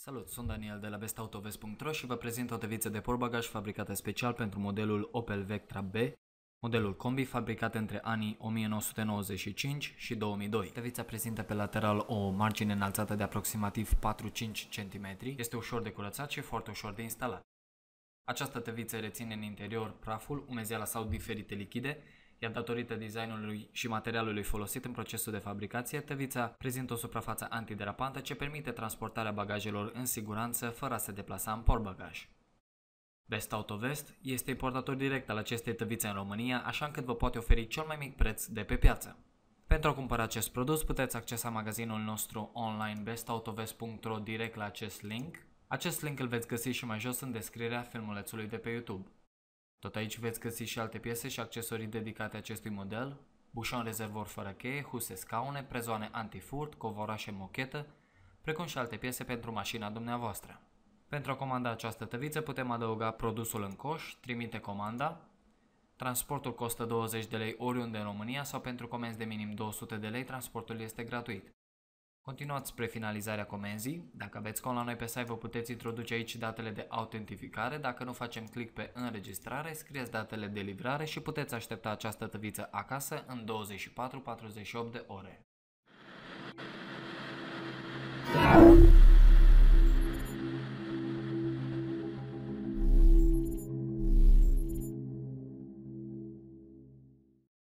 Salut, sunt Daniel de la bestautovest.ro și vă prezint o tăviță de portbagaj fabricată special pentru modelul Opel Vectra B, modelul combi fabricat între anii 1995 și 2002. Tăvița prezintă pe lateral o margine înalțată de aproximativ 4-5 cm, este ușor de curățat și foarte ușor de instalat. Această tăviță reține în interior praful, umezeala sau diferite lichide, iar datorită designului și materialului folosit în procesul de fabricație, tăvița prezintă o suprafață antiderapantă ce permite transportarea bagajelor în siguranță fără a se deplasa în portbagaj. Best Auto West este importator direct al acestei tăvițe în România, așa încât vă poate oferi cel mai mic preț de pe piață. Pentru a cumpăra acest produs puteți accesa magazinul nostru online bestautovest.ro direct la acest link. Acest link îl veți găsi și mai jos în descrierea filmulețului de pe YouTube. Tot aici veți găsi și alte piese și accesorii dedicate acestui model, bușon rezervor fără cheie, huse scaune, prezoane antifurt, covorașe mochetă, precum și alte piese pentru mașina dumneavoastră. Pentru a comanda această tăviță putem adăuga produsul în coș, trimite comanda, transportul costă 20 de lei oriunde în România sau pentru comenzi de minim 200 de lei transportul este gratuit. Continuați spre finalizarea comenzii. Dacă aveți cont la noi pe site, vă puteți introduce aici datele de autentificare. Dacă nu, facem click pe înregistrare, scrieți datele de livrare și puteți aștepta această tăviță acasă în 24-48 de ore.